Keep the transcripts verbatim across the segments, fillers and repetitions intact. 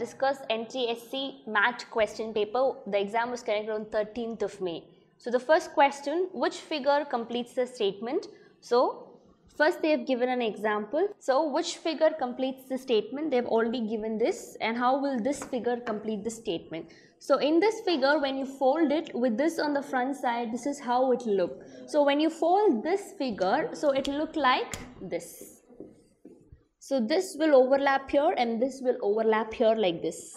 discussed N T S E math question paper. The exam was conducted on thirteenth of May. So the first question, which figure completes the statement? So first they have given an example. So which figure completes the statement? They have already given this, and how will this figure complete the statement? So in this figure, when you fold it with this on the front side, this is how it will look. So when you fold this figure, so it will look like this. So this will overlap here and this will overlap here like this.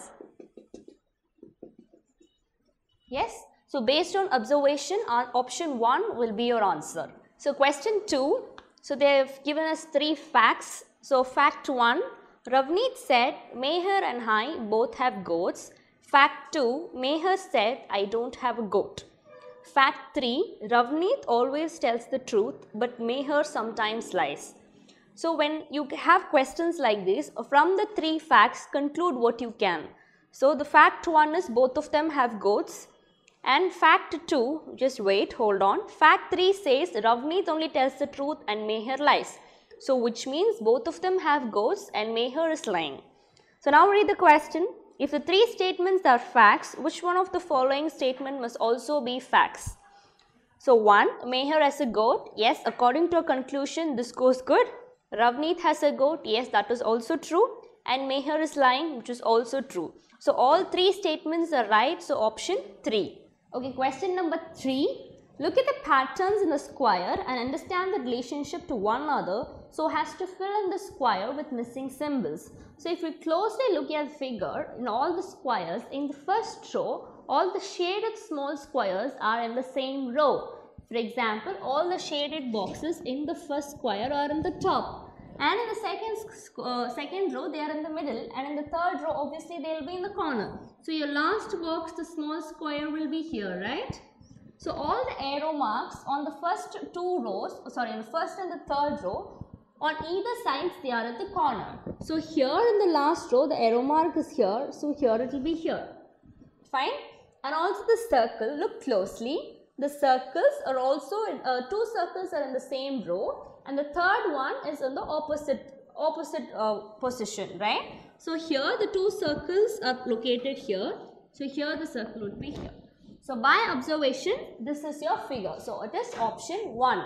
Yes? So based on observation, our option one will be your answer. So question two, so they have given us three facts. So fact one, Ravneet said Meher and I both have goats. Fact two, Meher said I don't have a goat. Fact three, Ravneet always tells the truth but Meher sometimes lies. So when you have questions like this, from the three facts, conclude what you can. So the fact one is both of them have goats. And fact two, just wait, hold on. Fact three says Ravneet only tells the truth and Meher lies. So which means both of them have goats and Meher is lying. So now read the question. If the three statements are facts, which one of the following statement must also be facts? So one, Meher has a goat. Yes, according to a conclusion, this goes good. Ravneet has a goat. Yes, that is also true. And Meher is lying, which is also true. So all three statements are right. So option three. Okay, question number three. Look at the patterns in the square and understand the relationship to one another so as to fill in the square with missing symbols. So if we closely look at the figure, in all the squares, in the first row, all the shaded small squares are in the same row. For example, all the shaded boxes in the first square are in the top, and in the second, uh, second row they are in the middle, and in the third row obviously they will be in the corner. So your last box, the small square, will be here, right? So all the arrow marks on the first two rows, sorry, in the first and the third row, on either sides they are at the corner. So here in the last row the arrow mark is here, so here it will be here. Fine? And also the circle, look closely. The circles are also, in, uh, two circles are in the same row and the third one is in the opposite, opposite uh, position, right? So here the two circles are located here. So here the circle would be here. So by observation, this is your figure. So it is option one.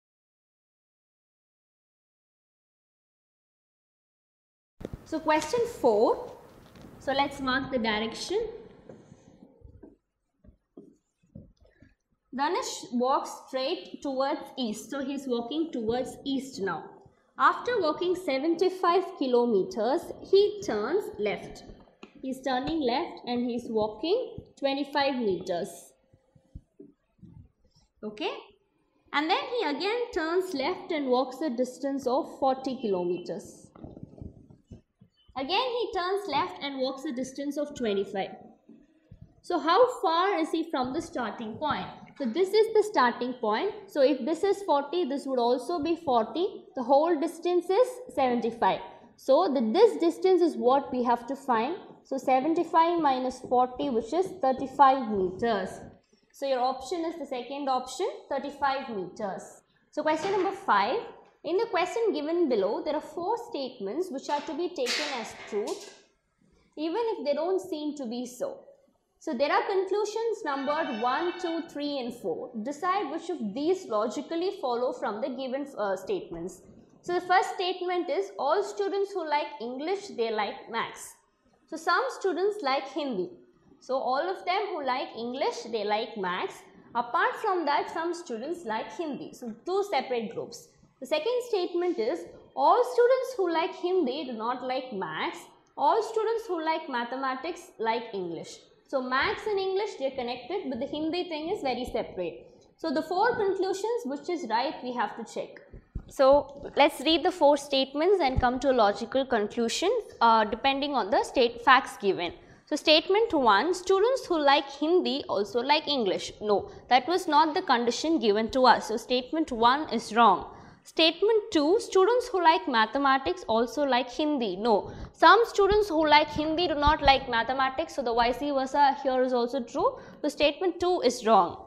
So question four. So let's mark the direction. Danish walks straight towards east. So he is walking towards east now. After walking seventy-five kilometers, he turns left. He is turning left and he is walking twenty-five meters. Okay. And then he again turns left and walks a distance of forty kilometers. Again he turns left and walks a distance of twenty-five. So how far is he from the starting point? So this is the starting point. So if this is forty, this would also be forty. The whole distance is seventy-five. So the, this distance is what we have to find. So seventy-five minus forty, which is thirty-five meters. So your option is the second option, thirty-five meters. So question number five. In the question given below, there are four statements which are to be taken as truth, even if they don't seem to be so. So there are conclusions numbered one, two, three and four. Decide which of these logically follow from the given uh, statements. So the first statement is all students who like English, they like maths. So some students like Hindi. So all of them who like English, they like maths. Apart from that, some students like Hindi. So two separate groups. The second statement is all students who like Hindi do not like maths. All students who like mathematics like English. So maths and English, they are connected, but the Hindi thing is very separate. So the four conclusions, which is right, we have to check. So let's read the four statements and come to a logical conclusion uh, depending on the state facts given. So statement one, students who like Hindi also like English. No, that was not the condition given to us. So statement one is wrong. Statement two, students who like mathematics also like Hindi. No, some students who like Hindi do not like mathematics, so the vice versa here is also true. So statement two is wrong.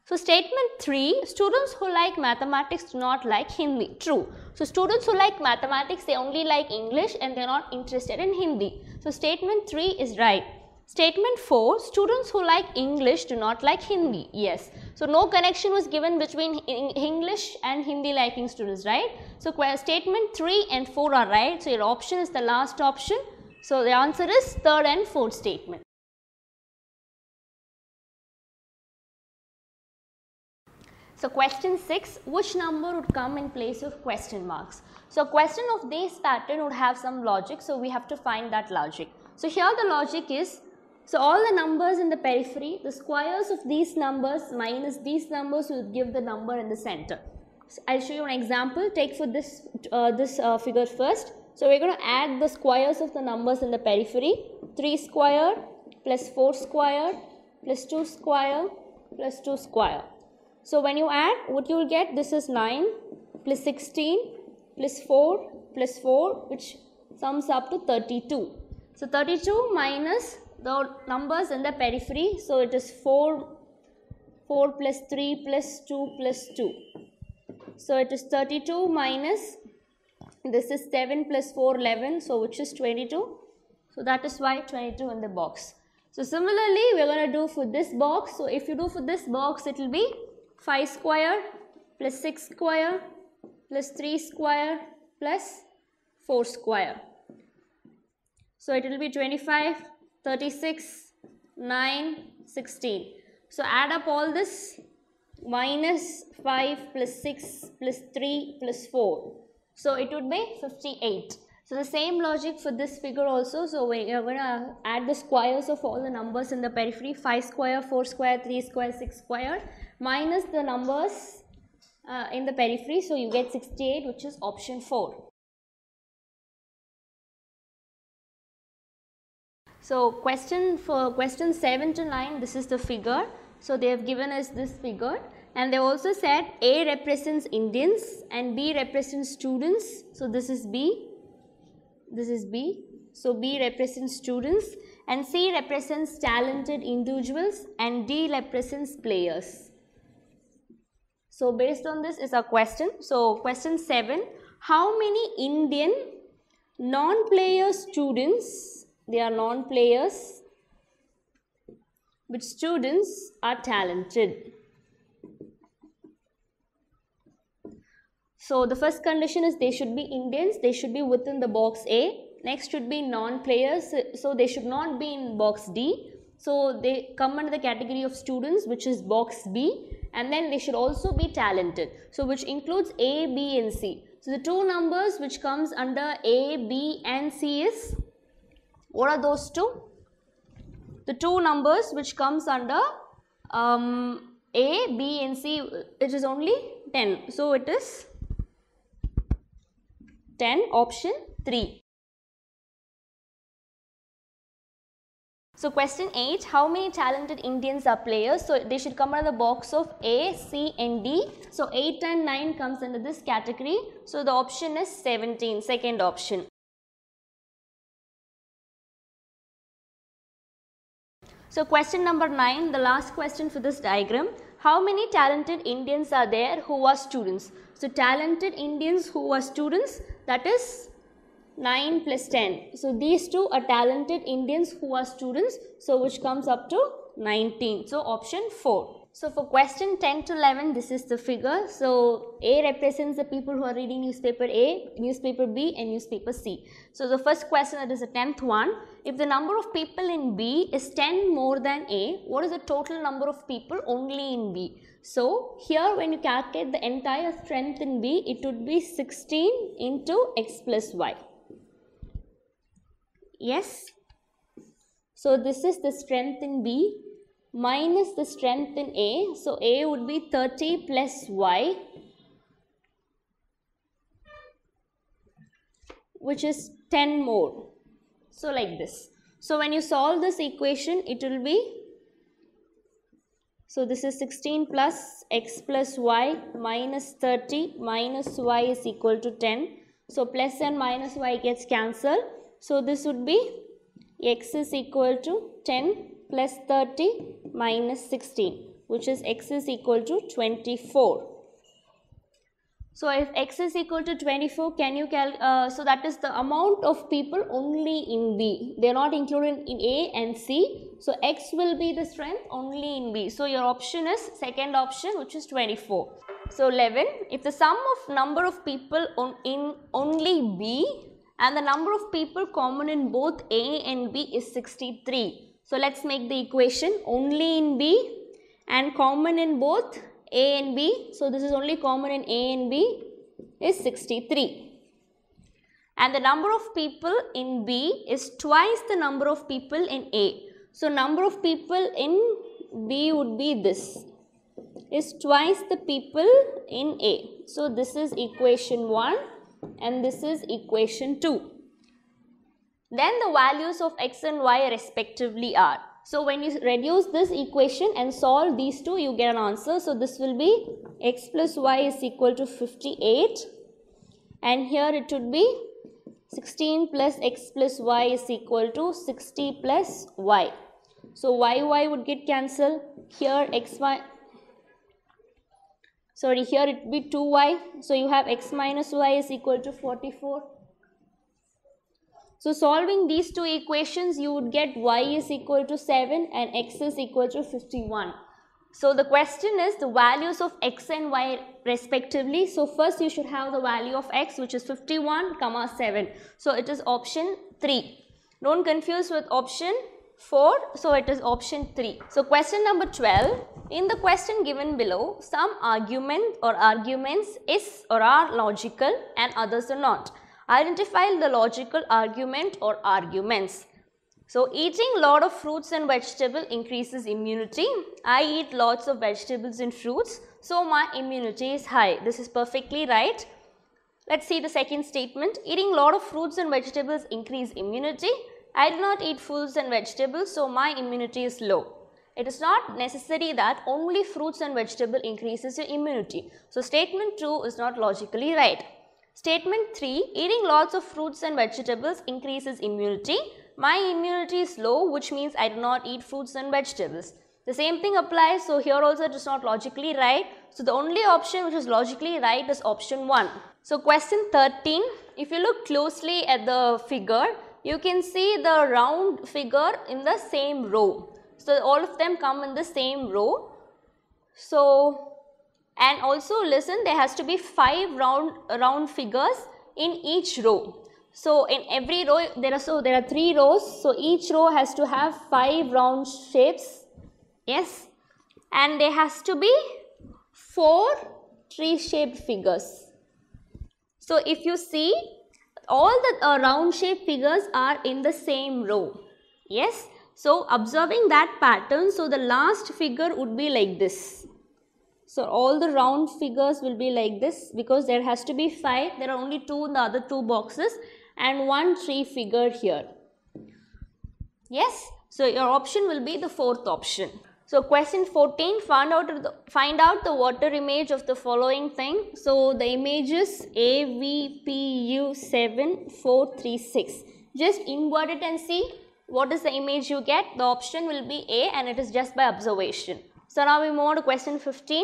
So statement three, students who like mathematics do not like Hindi. True. So students who like mathematics, they only like English and they are not interested in Hindi. So statement three is right. Statement four, students who like English do not like Hindi. Yes. So no connection was given between English and Hindi liking students, right? So statement three and four are right. So your option is the last option. So the answer is third and fourth statement. So question six, which number would come in place of question marks? So a question of this pattern would have some logic, so we have to find that logic. So here the logic is, so all the numbers in the periphery, the squares of these numbers minus these numbers will give the number in the center. So I'll show you an example. Take for this, uh, this uh, figure first. So we're going to add the squares of the numbers in the periphery. three square plus four square plus two square plus two square. So when you add, what you will get, this is nine plus sixteen plus four plus four, which sums up to thirty-two. So thirty-two minus the numbers in the periphery. So it is four, four plus three plus two plus two. So it is thirty-two minus, this is seven plus four, eleven. So which is twenty-two. So that is why twenty-two in the box. So similarly, we are going to do for this box. So if you do for this box, it will be five square plus six square plus three square plus four square. So it will be twenty-five, thirty-six, nine, sixteen. So add up all this, minus five plus six plus three plus four. So it would be fifty-eight. So the same logic for this figure also. So we are going to add the squares of all the numbers in the periphery, five square, four square, three square, six square, minus the numbers uh, in the periphery. So you get sixty-eight, which is option four. So question for question seven to nine, this is the figure. So they have given us this figure, and they also said A represents Indians and B represents students. So this is B. This is B. So B represents students and C represents talented individuals and D represents players. So based on this is our question. So question seven, how many Indian non-player students, they are non-players, but students are talented? So the first condition is they should be Indians, they should be within the box A. Next should be non-players, so they should not be in box D. So they come under the category of students, which is box B, and then they should also be talented, so which includes A, B and C. So the two numbers which comes under A, B and C is, what are those two? The two numbers which comes under um, A, B and C, it is only ten. So it is ten, option three. So question eight, how many talented Indians are players? So they should come under the box of A, C and D. So eight and nine comes under this category. So the option is seventeen, second option. So question number nine, the last question for this diagram. How many talented Indians are there who are students? So talented Indians who are students, that is nine plus ten. So these two are talented Indians who are students, so which comes up to nineteen. So option four. So for question ten to eleven, this is the figure. So A represents the people who are reading newspaper A, newspaper B and newspaper C. So the first question, that is the tenth one. If the number of people in B is ten more than A, what is the total number of people only in B? So here when you calculate the entire strength in B, it would be sixteen into x plus y. Yes. So this is the strength in B minus the strength in A. So A would be thirty plus y, which is ten more. So like this. So when you solve this equation, it will be, so this is sixteen plus x plus y minus thirty minus y is equal to ten. So plus and minus y gets cancelled. So this would be x is equal to ten plus thirty minus sixteen. which is x is equal to twenty-four. So if x is equal to twenty-four, can you cal uh, so that is the amount of people only in B. They are not included in A and C. So x will be the strength only in B. So your option is second option, which is twenty-four. So eleven, if the sum of number of people on, in only B and the number of people common in both A and B is sixty-three. So let's make the equation only in B and common in both A and B. So this is only common in A and B is sixty-three. And the number of people in B is twice the number of people in A. So number of people in B would be this, is twice the people in A. So this is equation one and this is equation two. Then the values of x and y respectively are. So when you reduce this equation and solve these two, you get an answer. So this will be x plus y is equal to fifty-eight, and here it would be sixteen plus x plus y is equal to sixty plus y. So y y would get cancelled. Here x y, sorry, here it would be two y. So you have x minus y is equal to forty-four. So solving these two equations, you would get y is equal to seven and x is equal to fifty-one. So the question is the values of x and y respectively. So first you should have the value of x, which is fifty-one comma seven. So it is option three. Don't confuse with option four. So it is option three. So question number twelve. In the question given below, some argument or arguments is or are logical and others are not. Identify the logical argument or arguments. So eating a lot of fruits and vegetables increases immunity. I eat lots of vegetables and fruits, so my immunity is high. This is perfectly right. Let's see the second statement. Eating a lot of fruits and vegetables increase immunity. I do not eat fruits and vegetables, so my immunity is low. It is not necessary that only fruits and vegetables increases your immunity. So statement two is not logically right. Statement three, eating lots of fruits and vegetables increases immunity. My immunity is low, which means I do not eat fruits and vegetables. The same thing applies, so here also it is not logically right. So the only option which is logically right is option one. So question thirteen, if you look closely at the figure, you can see the round figure in the same row. So all of them come in the same row. So and also listen, there has to be five round round figures in each row. So in every row there are so there are three rows. So each row has to have five round shapes. Yes, and there has to be four tree shaped figures. So if you see, all the uh, round shaped figures are in the same row. Yes, so observing that pattern, so the last figure would be like this. So all the round figures will be like this because there has to be five. There are only two in the other two boxes and one tree figure here. Yes, so your option will be the fourth option. So question fourteen, find out the, find out the water image of the following thing. So the image is A V P U seven four three six. Just invert it and see what is the image you get. The option will be A and it is just by observation. So now we move on to question fifteen.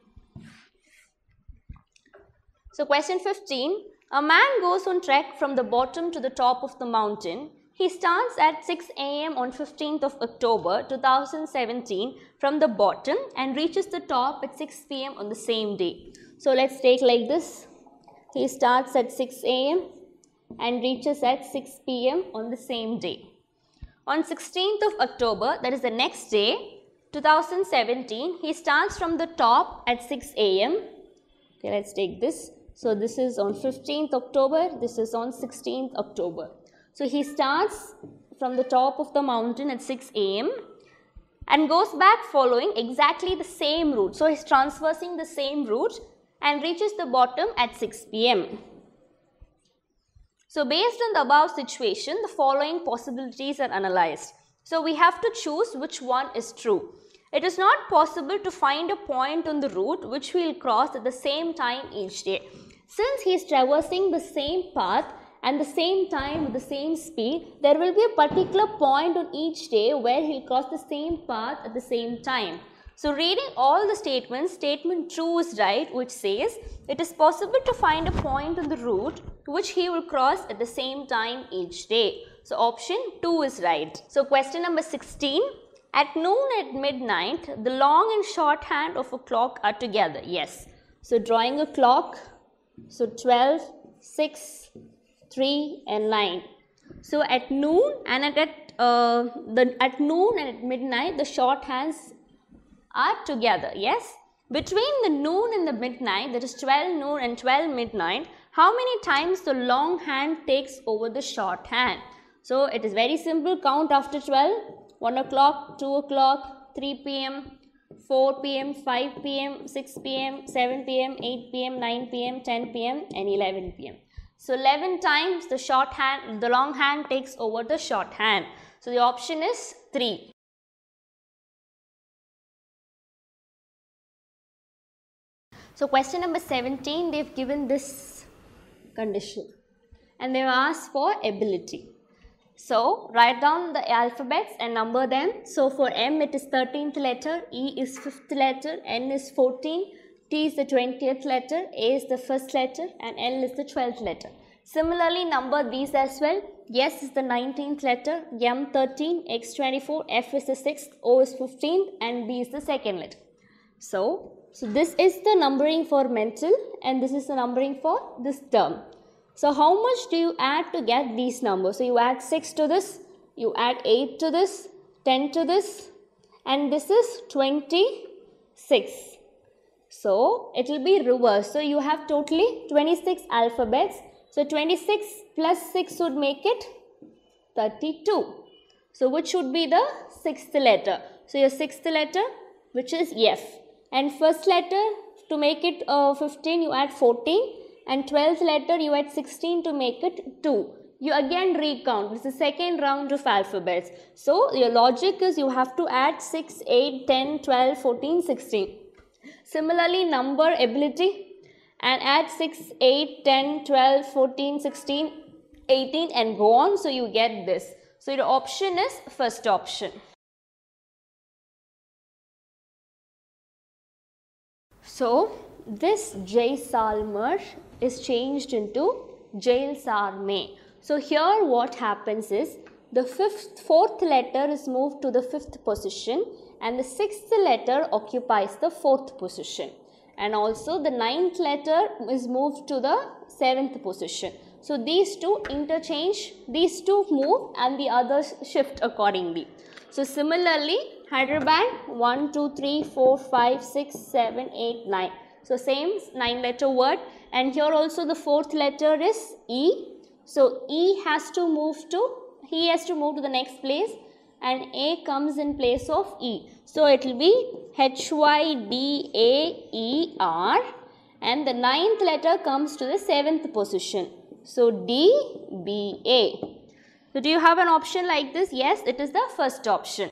So question fifteen, a man goes on trek from the bottom to the top of the mountain. He starts at six A M on fifteenth of October two thousand seventeen from the bottom and reaches the top at six P M on the same day. So let's take like this. He starts at six A M and reaches at six P M on the same day. On sixteenth of October, that is the next day, two thousand seventeen, he starts from the top at six A M Okay, let's take this. So this is on fifteenth October, this is on sixteenth October. So he starts from the top of the mountain at six A M and goes back following exactly the same route. So he's transversing the same route and reaches the bottom at six P M So based on the above situation, the following possibilities are analyzed. So we have to choose which one is true. It is not possible to find a point on the route which we will cross at the same time each day. Since he is traversing the same path and the same time with the same speed, there will be a particular point on each day where he will cross the same path at the same time. So reading all the statements, statement two is right, which says it is possible to find a point on the route which he will cross at the same time each day. So option two is right. So question number sixteen. At noon at midnight, the long and short hand of a clock are together. Yes. So drawing a clock, so twelve, six, three and nine. So at noon and at, at, uh, the, at noon and at midnight, the short hands are together. Yes. Between the noon and the midnight, that is twelve noon and twelve midnight, how many times the long hand takes over the short hand? So it is very simple. Count after twelve. one o'clock, two o'clock, three p m, four p m, five p m, six p m, seven p m, eight p m, nine p m, ten p m and eleven p m So eleven times the short hand, the long hand takes over the short hand. So the option is three. So question number seventeen, they have given this condition and they have asked for ability. So write down the alphabets and number them. So for M it is thirteenth letter, E is fifth letter, N is fourteen, T is the twentieth letter, A is the first letter and L is the twelfth letter. Similarly number these as well. S is the nineteenth letter, M thirteen, X twenty-four, F is the sixth, O is fifteenth and B is the second letter. So, so this is the numbering for mental and this is the numbering for this term. So how much do you add to get these numbers? So you add six to this, you add eight to this, ten to this and this is twenty-six. So it will be reverse. So you have totally twenty-six alphabets. So twenty-six plus six would make it thirty-two. So which should be the sixth letter? So your sixth letter, which is F. And first letter, to make it uh, fifteen, you add fourteen. And twelfth letter, you add sixteen to make it two. You again recount. This is the second round of alphabets. So your logic is you have to add six, eight, ten, twelve, fourteen, sixteen. Similarly, number ability and add six, eight, ten, twelve, fourteen, sixteen, eighteen and go on. So you get this. So your option is first option. So this Jaisalmer is changed into Jaisalmer. So here what happens is the fifth, fourth letter is moved to the fifth position and the sixth letter occupies the fourth position. And also the ninth letter is moved to the seventh position. So these two interchange, these two move and the others shift accordingly. So similarly, Hyderabad one, two, three, four, five, six, seven, eight, nine. So same nine letter word and here also the fourth letter is E. So E has to move to, he has to move to the next place and A comes in place of E. So it will be H Y D A E R and the ninth letter comes to the seventh position. So D B A. So do you have an option like this? Yes, it is the first option.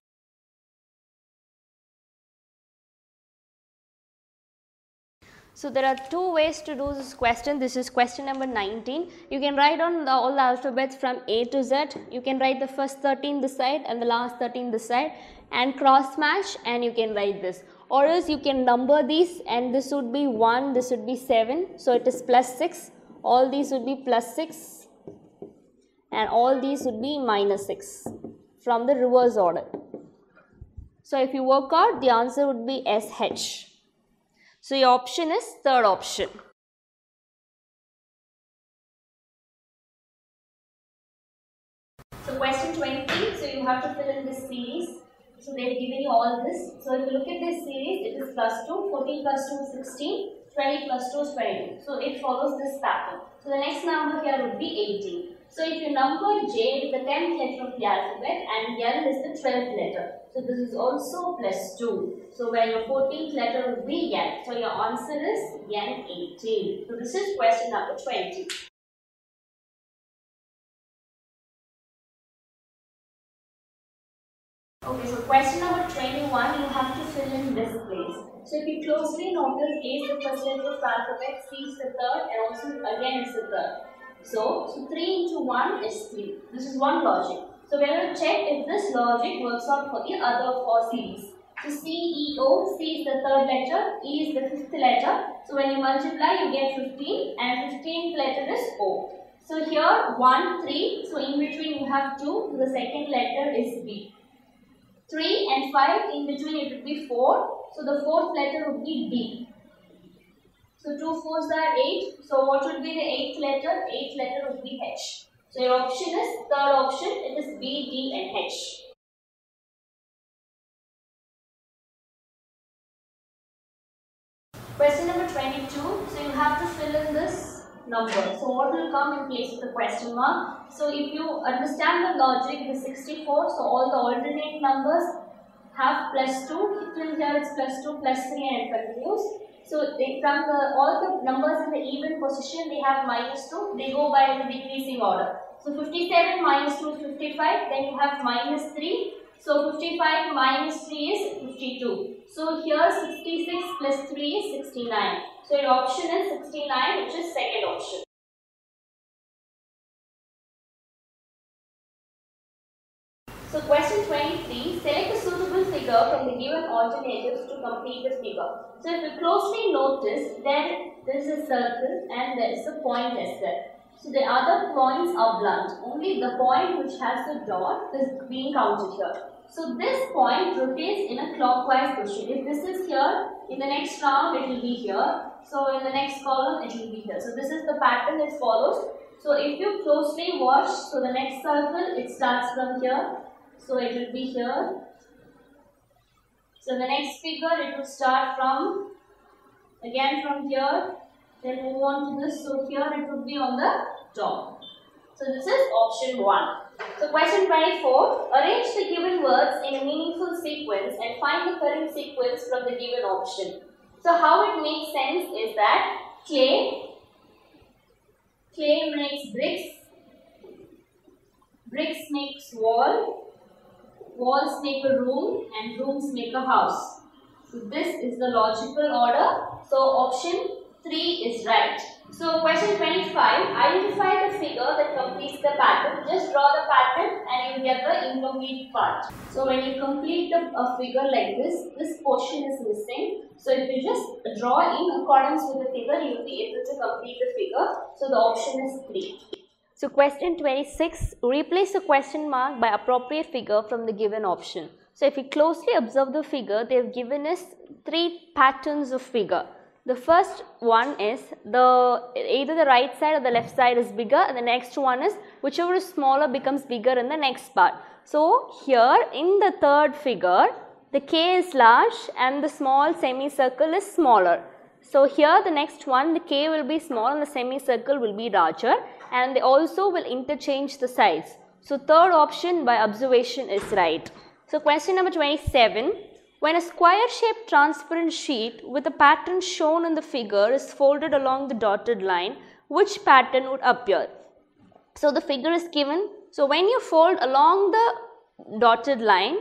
So there are two ways to do this question. This is question number nineteen. You can write on the, all the alphabets from A to Z. You can write the first thirteen this side and the last thirteen this side and cross match and you can write this. Or else you can number these and this would be one, this would be seven. So it is plus six. All these would be plus six and all these would be minus six from the reverse order. So if you work out, the answer would be S H. So your option is third option. So question twenty, so you have to fill in this series. So they have given you all this. So if you look at this series, it is plus two, fourteen plus two is sixteen, twenty plus two is twenty-two. So it follows this pattern. So the next number here would be eighteen. So if you number J with the tenth letter of the alphabet and L is the twelfth letter. So this is also plus two. So where your fourteenth letter would be N. So your answer is N eighteen. So this is question number twenty. Okay, so question number twenty-one, you have to fill in this place. So if you closely notice, A is the first letter of the alphabet, C is the third, and also again it's the third. So, so three into one is three. This is one logic. So we are going to check if this logic works out for the other four series. So C E O, C is the third letter, E is the fifth letter. So when you multiply, you get fifteen, and fifteenth letter is O. So here one, three. So in between you have two. So the second letter is B. three and five, in between it would be four. So the fourth letter would be D. So two fours are eight. So what would be the eighth letter? Eighth letter would be H. So your option is, third option, it is B, D and H. Question number twenty-two. So you have to fill in this number. So what will come in place of the question mark? So if you understand the logic, the sixty-four, so all the alternate numbers have plus two. Till here it's plus two, plus three and it continues. So they, from the, all the numbers in the even position, they have minus two. They go by the decreasing order. So fifty-seven minus two is fifty-five. Then you have minus three. So fifty-five minus three is fifty-two. So here sixty-six plus three is sixty-nine. So your option is sixty-nine, which is second option. So question twenty-three, select a suitable figure from the given alternatives to complete the figure. So if you closely notice, then there is a circle and there is a point as well. So the other points are blunt. Only the point which has the dot is being counted here. So this point rotates in a clockwise position. If this is here, in the next round it will be here. So in the next column it will be here. So this is the pattern it follows. So if you closely watch, so the next circle it starts from here. So it will be here. So the next figure it will start from, again from here. Then move on to this. So here it would be on the top. So this is option one. So question twenty-four, arrange the given words in a meaningful sequence and find the correct sequence from the given option. So how it makes sense is that clay, clay makes bricks, bricks makes wall, walls make a room and rooms make a house. So this is the logical order. So option three is right. So question twenty-five, identify the figure that completes the pattern. Just draw the pattern and you will get the incomplete part. So when you complete the, a figure like this, this portion is missing. So if you just draw in accordance with the figure, you will be able to complete the figure. So the option is three. So question twenty-six, replace the question mark by appropriate figure from the given option. So if you closely observe the figure, they have given us three patterns of figure. The first one is the either the right side or the left side is bigger, and the next one is whichever is smaller becomes bigger in the next part. So here in the third figure, the K is large and the small semicircle is smaller. So here the next one, the K will be small and the semicircle will be larger, and they also will interchange the sides. So third option by observation is right. So question number twenty-seven. When a square-shaped transparent sheet with a pattern shown in the figure is folded along the dotted line, which pattern would appear? So the figure is given. So when you fold along the dotted line,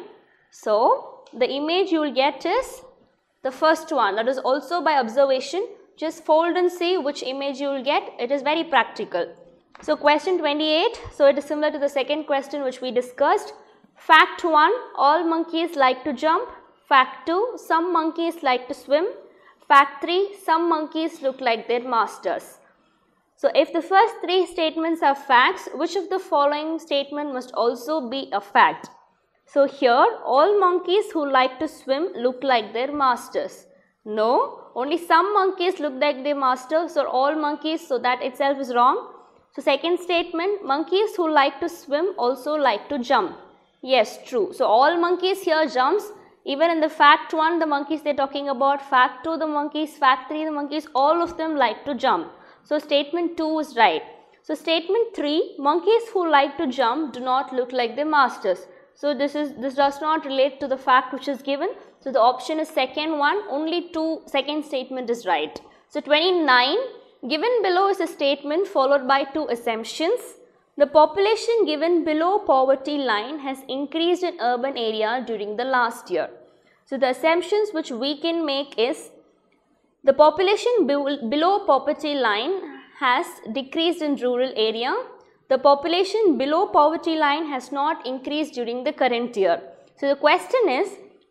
so the image you will get is the first one. That is also by observation. Just fold and see which image you will get. It is very practical. So question twenty-eight. So it is similar to the second question which we discussed. Fact one, all monkeys like to jump. Fact two, some monkeys like to swim. Fact three, some monkeys look like their masters. So if the first three statements are facts, which of the following statement must also be a fact? So here, all monkeys who like to swim look like their masters. No, only some monkeys look like their masters, or all monkeys, so that itself is wrong. So second statement, monkeys who like to swim also like to jump. Yes, true. So all monkeys here jumps. Even in the fact one, the monkeys they are talking about, fact two, the monkeys, fact three, the monkeys, all of them like to jump. So statement two is right. So statement three, monkeys who like to jump do not look like their masters. So this is this does not relate to the fact which is given. So the option is second one, only two, second statement is right. So twenty-nine, given below is a statement followed by two assumptions. The population given below poverty line has increased in urban area during the last year. So the assumptions which we can make is the population be below poverty line has decreased in rural area. The population below poverty line has not increased during the current year. So the question is,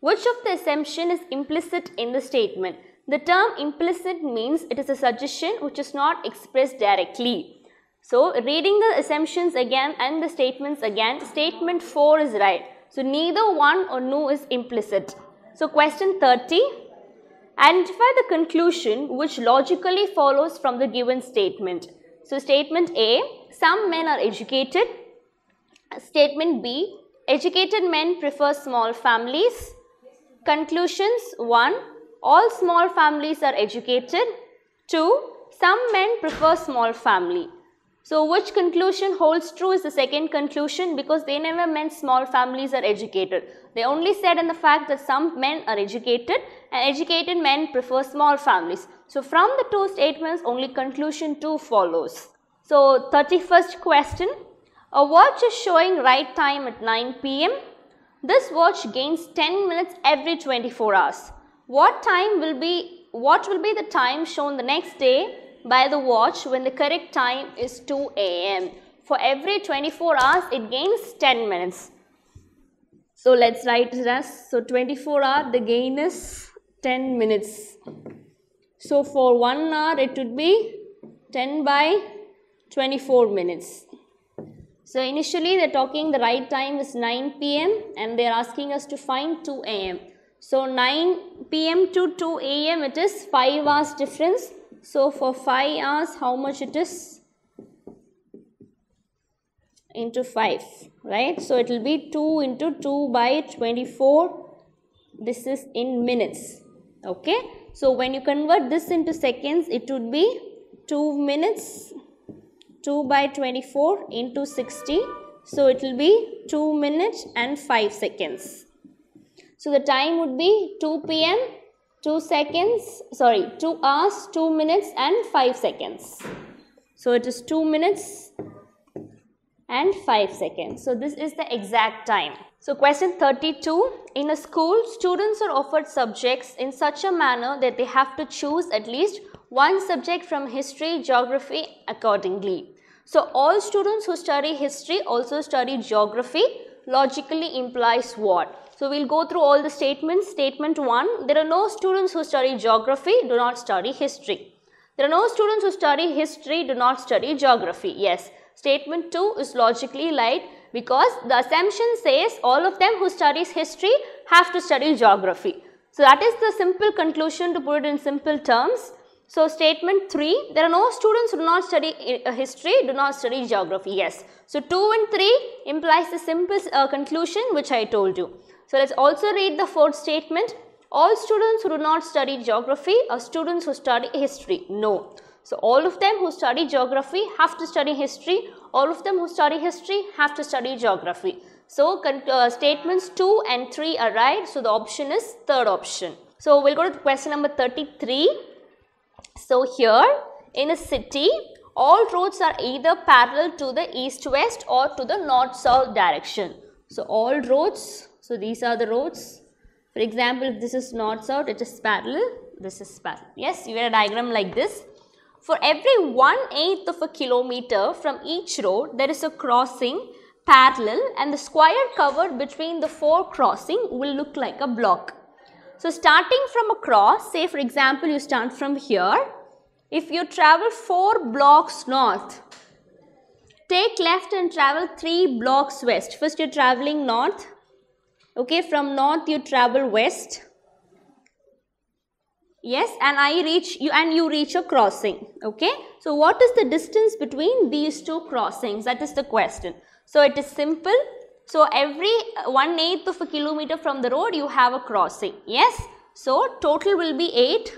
Which of the assumption is implicit in the statement? The term implicit means it is a suggestion which is not expressed directly. So, reading the assumptions again and the statements again, statement four is right. So, neither one or no is implicit. So, question thirty. Identify the conclusion which logically follows from the given statement. So, statement A, some men are educated. Statement B, educated men prefer small families. Conclusions one, all small families are educated. two, some men prefer small family. So, which conclusion holds true is the second conclusion, because they never meant small families are educated. They only said in the fact that some men are educated and educated men prefer small families. So, from the two statements only conclusion two follows. So, thirty-first question. A watch is showing right time at nine P M This watch gains ten minutes every twenty-four hours. What time will be, what will be the time shown the next day by the watch when the correct time is two A M For every twenty-four hours it gains ten minutes. So, let us write it as, so twenty-four hour the gain is ten minutes. So, for one hour it would be ten by twenty-four minutes. So, initially they are talking the right time is nine P M and they are asking us to find two A M So, nine P M to two A M it is five hours difference. So, for five hours how much it is? Into five, right? So, it will be two into two by twenty-four. This is in minutes, okay? So, when you convert this into seconds, it would be two minutes, two by twenty-four into sixty. So, it will be two minutes and five seconds. So, the time would be two P M two seconds, sorry, two hours, two minutes and five seconds. So, it is two minutes and five seconds. So, this is the exact time. So, question thirty-two. In a school, students are offered subjects in such a manner that they have to choose at least one subject from history, geography accordingly. So, all students who study history also study geography logically implies what? So, we will go through all the statements. Statement one, there are no students who study geography, do not study history. There are no students who study history, do not study geography. Yes. Statement two is logically right because the assumption says all of them who studies history have to study geography. So, that is the simple conclusion to put it in simple terms. So, statement three, there are no students who do not study uh, history, do not study geography. Yes. So, two and three implies the simple uh, conclusion which I told you. So, let us also read the fourth statement. All students who do not study geography are students who study history. No. So, all of them who study geography have to study history. All of them who study history have to study geography. So, uh, statements two and three are right. So, the option is third option. So, we will go to question number thirty-three. So, here in a city, all roads are either parallel to the east-west or to the north-south direction. So, all roads, so these are the roads. For example, if this is north-south, it is parallel, this is parallel. Yes, you get a diagram like this. For every one eighth of a kilometer from each road, there is a crossing parallel and the square covered between the four crossing will look like a block. So, starting from a cross, say for example, you start from here. If you travel four blocks north, take left and travel three blocks west. First you are traveling north, okay, from north you travel west. Yes, and I reach you and you reach a crossing, okay. So, what is the distance between these two crossings? That is the question. So, it is simple. So, every one eighth of a kilometer from the road you have a crossing, yes. So, total will be eight.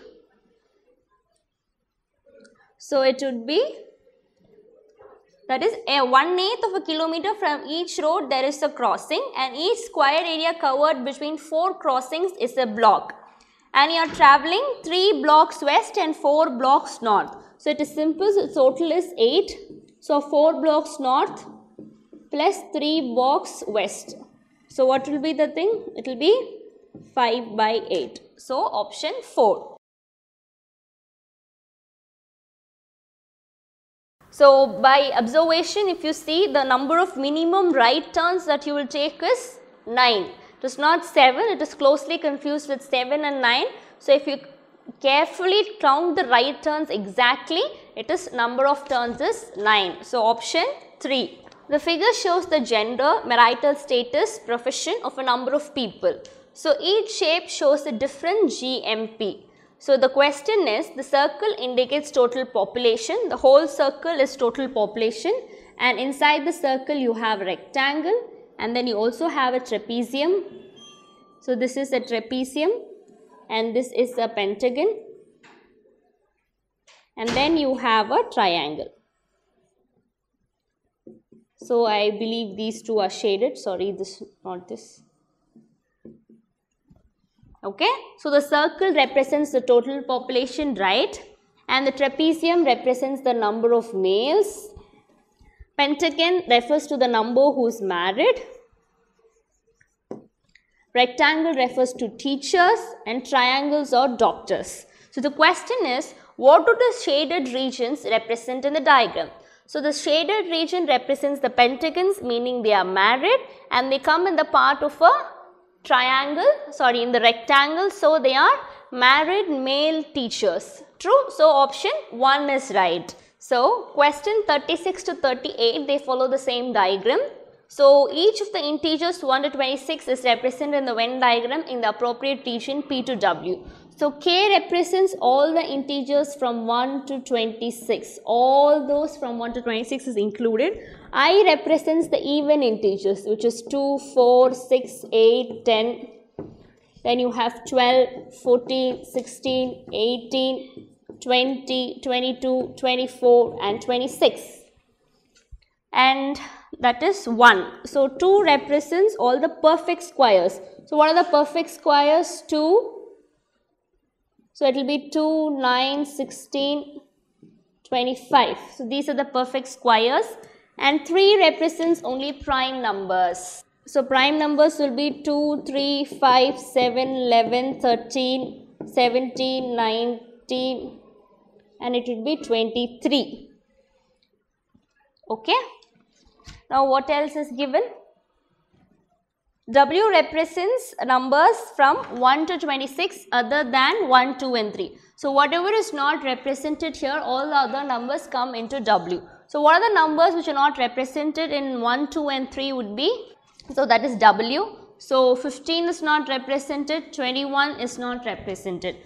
So, it would be, that is a one eighth of a kilometer from each road there is a crossing and each square area covered between four crossings is a block. And you are travelling three blocks west and four blocks north. So, it is simple, so total is eight. So, four blocks north plus three blocks west. So, what will be the thing? It will be five by eight. So, option four. So, by observation, if you see the number of minimum right turns that you will take is nine. It is not seven, it is closely confused with seven and nine. So, if you carefully count the right turns exactly, it is number of turns is nine. So, option three. The figure shows the gender, marital status, profession of a number of people. So, each shape shows a different G M P. So, the question is, the circle indicates total population, the whole circle is total population, and inside the circle you have a rectangle, and then you also have a trapezium. So, this is a trapezium and this is a pentagon, and then you have a triangle. So, I believe these two are shaded, sorry, this not this. Okay. So, the circle represents the total population, right, and the trapezium represents the number of males. Pentagon refers to the number who is married. Rectangle refers to teachers, and triangles are doctors. So, the question is, what do the shaded regions represent in the diagram? So, the shaded region represents the pentagons, meaning they are married, and they come in the part of a triangle, sorry, in the rectangle. So, they are married male teachers. True. So, option one is right. So, question thirty-six to thirty-eight, they follow the same diagram. So, each of the integers one to twenty-six is represented in the Venn diagram in the appropriate region P to W. So, K represents all the integers from one to twenty-six, all those from one to twenty-six is included. I represents the even integers, which is two, four, six, eight, ten. Then you have twelve, fourteen, sixteen, eighteen, twenty, twenty-two, twenty-four and twenty-six. And that is one. So, two represents all the perfect squares. So, what are the perfect squares? two. So, it will be two, nine, sixteen, twenty-five. So, these are the perfect squares, and three represents only prime numbers. So, prime numbers will be two, three, five, seven, eleven, thirteen, seventeen, nineteen and it will be twenty-three. Okay. Now, what else is given? W represents numbers from one to twenty-six other than one, two and three. So, whatever is not represented here, all the other numbers come into W. So, what are the numbers which are not represented in one, two and three would be? So, that is W. So, fifteen is not represented, twenty-one is not represented.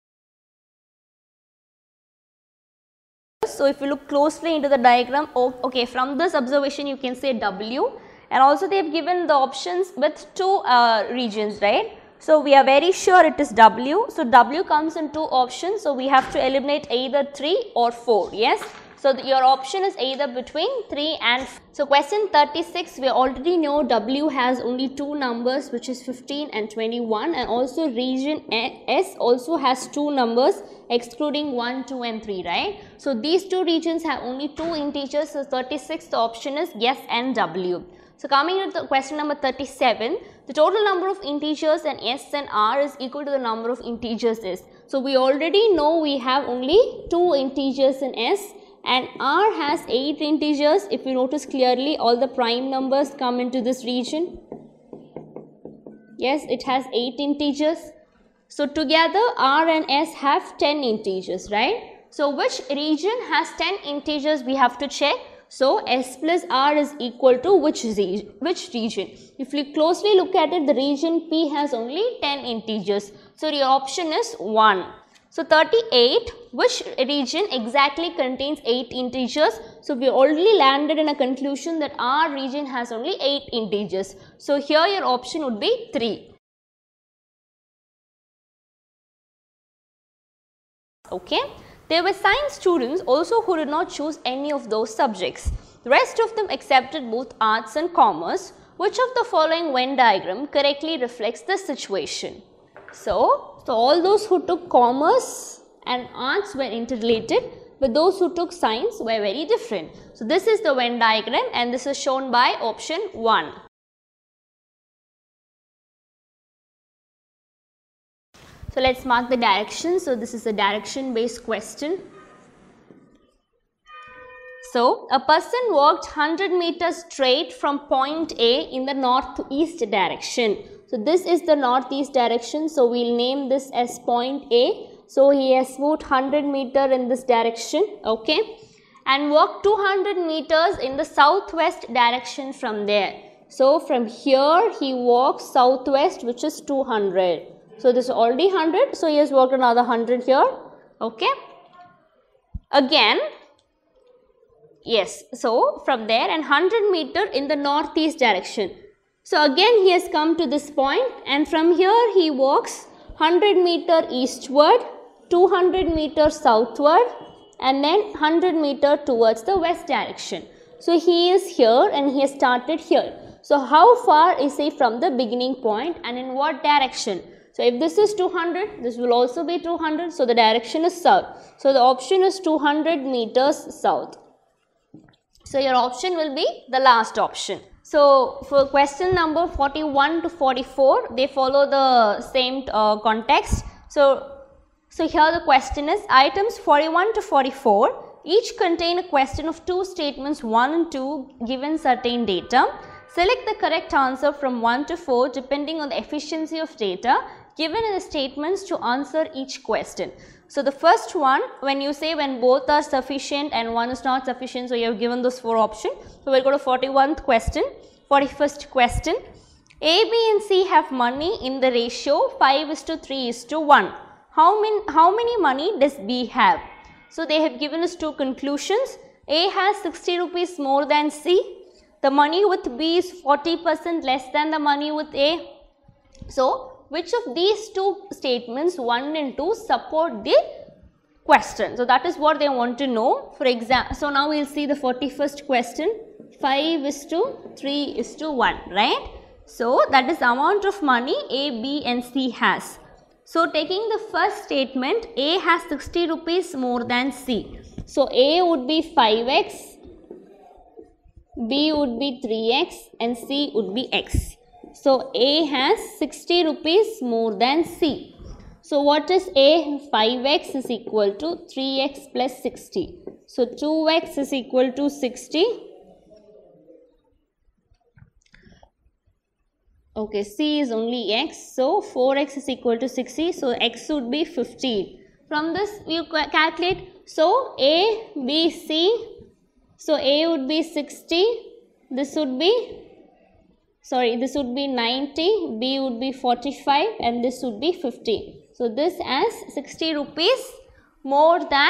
So, if you look closely into the diagram, okay, from this observation you can say W. And also they have given the options with two uh, regions, right. So, we are very sure it is W. So, W comes in two options. So, we have to eliminate either three or four, yes. So, the, your option is either between three and four. So, question thirty-six, we already know W has only two numbers, which is fifteen and twenty-one, and also region S also has two numbers excluding one, two and three, right. So, these two regions have only two integers. So, thirty-six, the option is yes and W. So, coming to the question number thirty-seven, the total number of integers in S and R is equal to the number of integers S. So, we already know we have only two integers in S and R has eight integers. If you notice clearly, all the prime numbers come into this region. Yes, it has eight integers. So, together R and S have ten integers, right. So, which region has ten integers we have to check. So, S plus R is equal to which, re which region? If you closely look at it, the region P has only ten integers. So, your option is one. So, thirty-eight, which region exactly contains eight integers? So, we already landed in a conclusion that our region has only eight integers. So, here your option would be three. Okay. There were science students also who did not choose any of those subjects. The rest of them accepted both arts and commerce. Which of the following Venn diagram correctly reflects the situation? So, so all those who took commerce and arts were interrelated, but those who took science were very different. So, this is the Venn diagram and this is shown by option one. So, let us mark the direction. So, this is a direction based question. So, a person walked one hundred meters straight from point A in the north to east direction. So this is the northeast direction. So we'll name this as point A. So he has moved one hundred meter in this direction, okay, and walked two hundred meters in the southwest direction from there. So from here he walks southwest, which is two hundred. So this is already one hundred. So he has walked another one hundred here, okay. Again, yes, so from there and one hundred meter in the northeast direction. So again he has come to this point, and from here he walks one hundred meter eastward, two hundred meter southward, and then one hundred meter towards the west direction. So he is here and he has started here. So how far is he from the beginning point and in what direction? So if this is two hundred, this will also be two hundred. So the direction is south. So the option is two hundred meters south. So your option will be the last option. So for question number forty-one to forty-four, they follow the same uh, context. So So here the question is, items forty-one to forty-four each contain a question of two statements one and two given certain data. Select the correct answer from one to four depending on the efficiency of data given in the statements to answer each question. So the first one, when you say when both are sufficient and one is not sufficient, so you have given those four options. So we'll go to forty-first question, forty-first question. A, B and C have money in the ratio five is to three is to one. How many, how many money does B have? So they have given us two conclusions. A has sixty rupees more than C. The money with B is forty percent less than the money with A. So which of these two statements, one and two, support the question? So that is what they want to know. For example, so now we will see the forty-first question. five is to three is to one, right? So that is the amount of money A, B and C has. So taking the first statement, A has sixty rupees more than C. So A would be five x, B would be three x and C would be x. So A has sixty rupees more than C. So what is A? five x is equal to three x plus sixty. So two x is equal to sixty. Okay, C is only x, so four x is equal to sixty, so x would be fifteen. From this you calculate, so A, B, C, so A would be sixty, this would be, sorry, this would be ninety, B would be forty-five and this would be fifty. So this has sixty rupees more than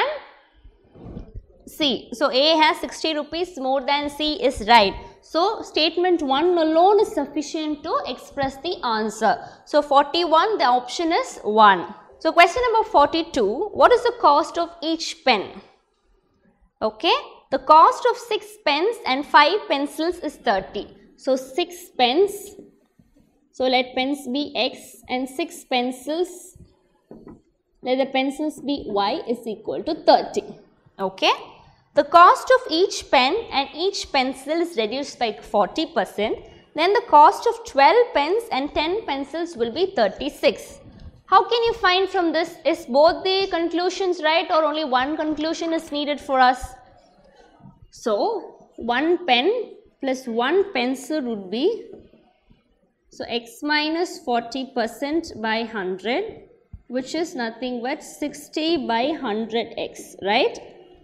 C. So A has sixty rupees more than C is right. So statement one alone is sufficient to express the answer. So forty-one, the option is one. So question number forty-two, what is the cost of each pen? Okay, the cost of six pens and five pencils is thirty. So six pens, so let pens be X and six pencils, let the pencils be Y is equal to thirty. Okay. The cost of each pen and each pencil is reduced by forty percent. Then the cost of twelve pens and ten pencils will be thirty-six. How can you find from this? Is both the conclusions right or only one conclusion is needed for us? So, one pen plus one pencil would be, so x minus forty percent by one hundred, which is nothing but sixty by one hundred x, right?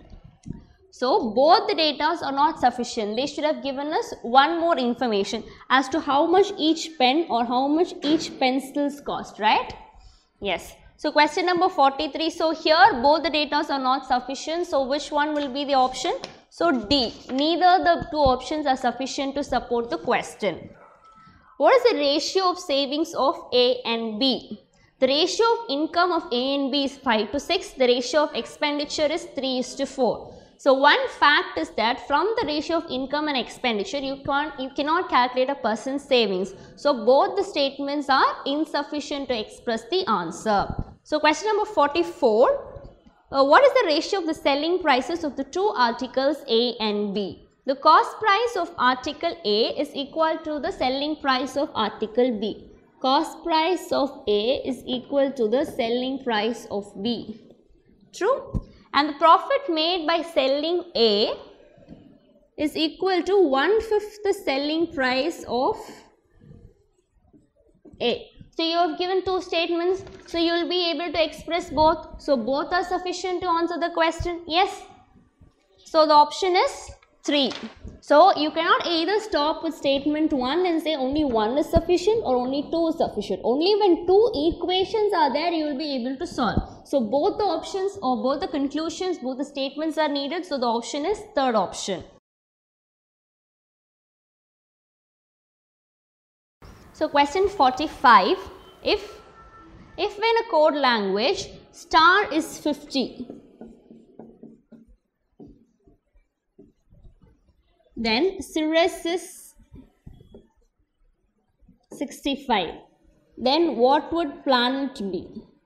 So, both the data are not sufficient. They should have given us one more information as to how much each pen or how much each pencils cost, right? Yes. So, question number forty-three. So, here both the data are not sufficient. So, which one will be the option? So, D. Neither the two options are sufficient to support the question. What is the ratio of savings of A and B? The ratio of income of A and B is five to six. The ratio of expenditure is three is to four. So, one fact is that from the ratio of income and expenditure, you, can't, you cannot calculate a person's savings. So, both the statements are insufficient to express the answer. So, question number forty-four. Uh, what is the ratio of the selling prices of the two articles A and B? The cost price of article A is equal to the selling price of article B. Cost price of A is equal to the selling price of B. True? And the profit made by selling A is equal to one fifth the selling price of A. So you have given two statements, so you will be able to express both. So both are sufficient to answer the question. Yes. So the option is three. So you cannot either stop with statement one and say only one is sufficient or only two is sufficient. Only when two equations are there you will be able to solve. So both the options or both the conclusions, both the statements are needed. So the option is third option. So question forty-five, if, if in a code language star is fifty, then cirrus is sixty-five, then what would planet be?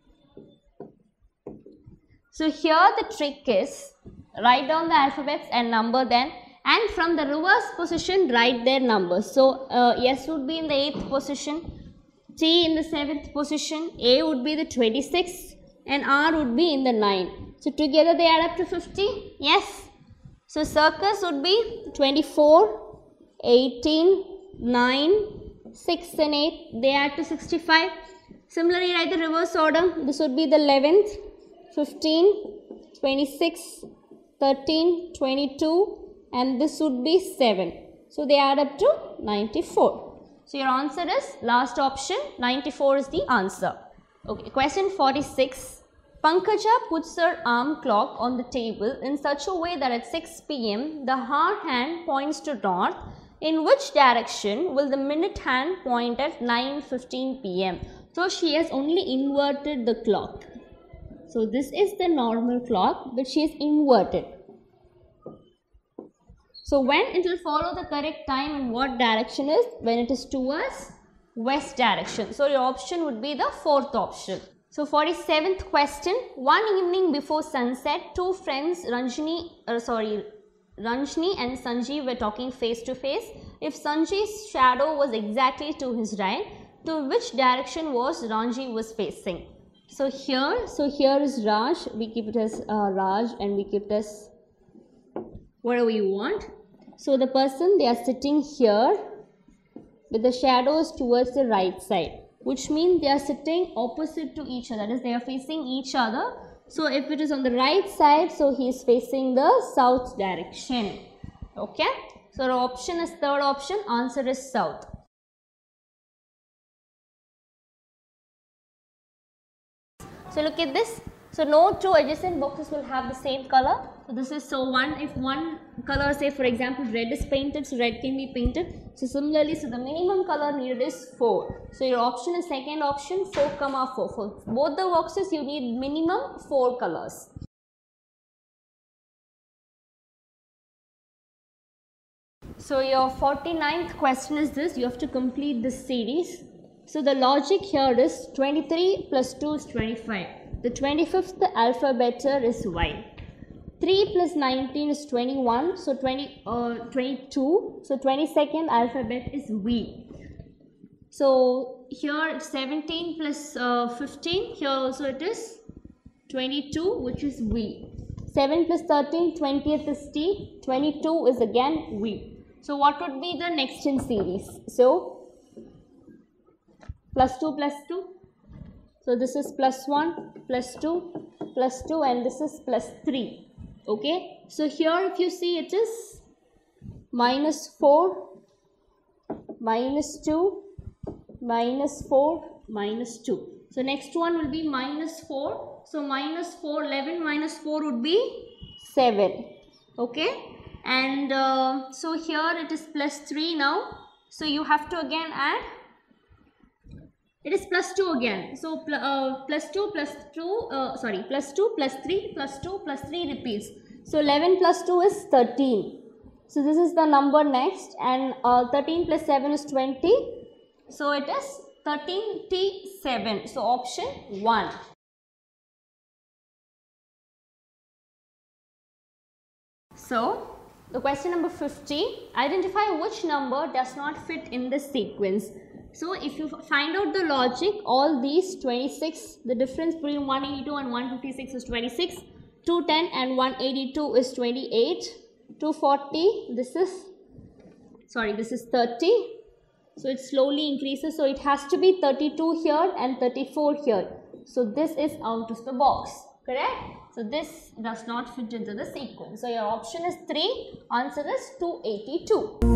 So here the trick is, write down the alphabets and number them, and from the reverse position write their numbers. So uh, S would be in the eighth position, T in the seventh position, A would be the twenty-sixth, and R would be in the ninth. So together they add up to fifty. Yes. So circus would be twenty-four, eighteen, nine, six and eight, they add to sixty-five. Similarly, write the reverse order. This would be the eleventh, fifteen, twenty-six, thirteen, twenty-two, and this would be seven. So they add up to ninety-four. So your answer is last option, ninety-four is the answer. Okay, question forty-six. Pankaja puts her arm clock on the table in such a way that at six P M the hour hand points to north. In which direction will the minute hand point at nine fifteen P M? So she has only inverted the clock. So this is the normal clock, but she is inverted. So when it will follow the correct time in what direction is? When it is towards west direction. So your option would be the fourth option. So forty-seventh question, one evening before sunset, two friends Ranjini, uh, sorry, Ranjini and Sanjeev were talking face to face. If Sanjeev's shadow was exactly to his right, to which direction was Ranji was facing? So here, so here is Raj, we keep it as uh, Raj and we keep it as whatever you want. So the person, they are sitting here with the shadows towards the right side, which means they are sitting opposite to each other, that is they are facing each other. So if it is on the right side, so he is facing the south direction. Okay, so the option is third option, answer is south. So look at this. So no two adjacent boxes will have the same color. So this is, so one, if one color, say for example red is painted, so red can be painted. So similarly, so the minimum color needed is four. So your option is second option, four comma four. For both the boxes you need minimum four colors. So your forty-ninth question is this, you have to complete this series. So the logic here is twenty-three plus two is twenty-five. The twenty-fifth alphabet is Y. three plus nineteen is twenty-one, so twenty, uh, twenty-two. So twenty-second alphabet is V. So here it's seventeen plus uh, fifteen, here also it is twenty-two, which is V. seven plus thirteen, twentieth is T, twenty-two is again V. So what would be the next in series? So plus two plus two. So this is plus one, plus two, plus two, and this is plus three. Okay. So here if you see it is minus four, minus two, minus four, minus two. So next one will be minus four. So minus four, eleven minus four would be seven. Okay. And uh, so here it is plus three now. So you have to again add. It is plus two again. So pl uh, plus two plus two, uh, sorry, plus two plus three plus two plus three repeats. So eleven plus two is thirteen. So this is the number next, and uh, thirteen plus seven is twenty. So it is thirteen T seven. So option one. So the question number fifty, identify which number does not fit in the sequence. So if you find out the logic, all these twenty-six, the difference between one eighty-two and one fifty-six is twenty-six, two ten and one eighty-two is twenty-eight, two forty, this is, sorry, this is thirty, So it slowly increases. So it has to be thirty-two here and thirty-four here. So this is out of the box. Correct? So this does not fit into the sequence. So your option is three. Answer is two eighty-two.